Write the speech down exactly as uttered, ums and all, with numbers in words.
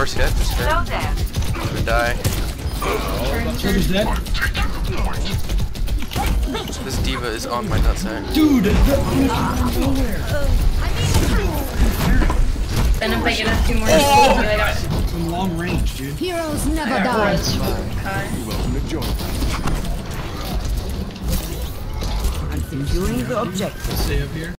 first hit. Just hit. I'm gonna die. Who's dead? This diva is on my nutsack. Dude! Then if I get us two more, I got From long range, dude. Heroes never die. I'm securing the objective. Stay up here.